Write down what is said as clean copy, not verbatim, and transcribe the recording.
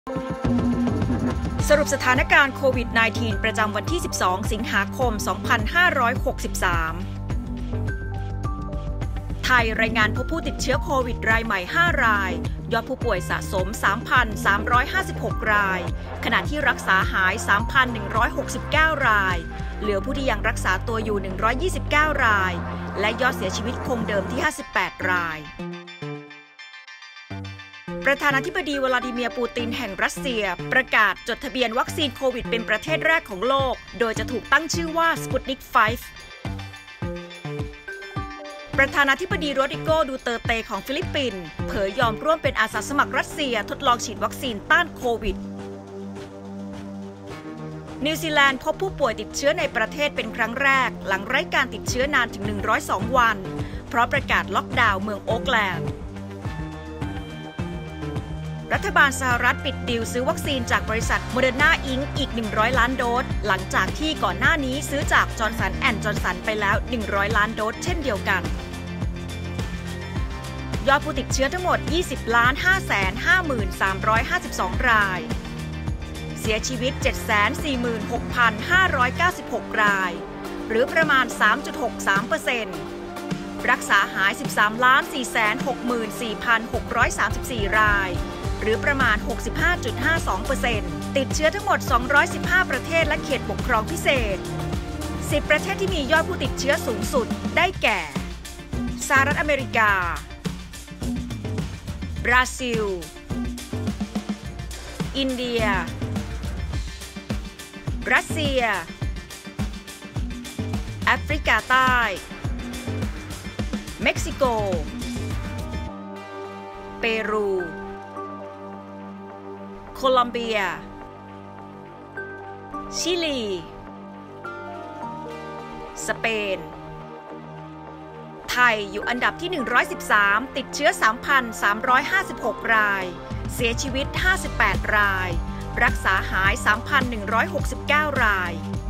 สรุปสถานการณ์โควิด -19 ประจำวันที่ 12 สิงหาคม 2563 ไทยรายงานพบผู้ติดเชื้อโควิดรายใหม่ 5 ราย ยอดผู้ป่วยสะสม 3,356 ราย ขณะที่รักษาหาย 3,169 ราย เหลือผู้ที่ยังรักษาตัวอยู่ 129 ราย และยอดเสียชีวิตคงเดิมที่ 58 รายประธานาธิบดีวลาดิเมียร์ ปูตินแห่งรัสเซียประกาศจดทะเบียนวัคซีนโควิดเป็นประเทศแรกของโลกโดยจะถูกตั้งชื่อว่า Sputnik V ประธานาธิบดีโรดริโก ดูเตอร์เตของฟิลิปปินส์เผยยอมร่วมเป็นอาสาสมัครรัสเซียทดลองฉีดวัคซีนต้านโควิดนิวซีแลนด์พบผู้ป่วยติดเชื้อในประเทศเป็นครั้งแรกหลังไร้การติดเชื้อนานถึง102 วันเพราะประกาศล็อกดาวน์เมืองโอ๊คแลนด์รัฐบาลสหรัฐปิดดีลซื้อวัคซีนจากบริษัทโมเดอร์นาอิงอีก100 ล้านโดสหลังจากที่ก่อนหน้านี้ซื้อจากจอห์นสันแอนด์จอห์นสันไปแล้ว100 ล้านโดสเช่นเดียวกันยอดผู้ติดเชื้อทั้งหมด 20,550,352 รายเสียชีวิต 746,596 รายหรือประมาณ 3.63% รักษาหาย 13,464,634 รายหรือประมาณ 65.52% ติดเชื้อทั้งหมด 215 ประเทศและเขตปกครองพิเศษ 10 ประเทศที่มียอดผู้ติดเชื้อสูงสุดได้แก่สหรัฐอเมริกาบราซิลอินเดียรัสเซียแอฟริกาใต้เม็กซิโกเปรูโคลอมเบียชิลีสเปนไทยอยู่อันดับที่113ติดเชื้อ 3,356 รายเสียชีวิต58 รายรักษาหาย 3,169 ราย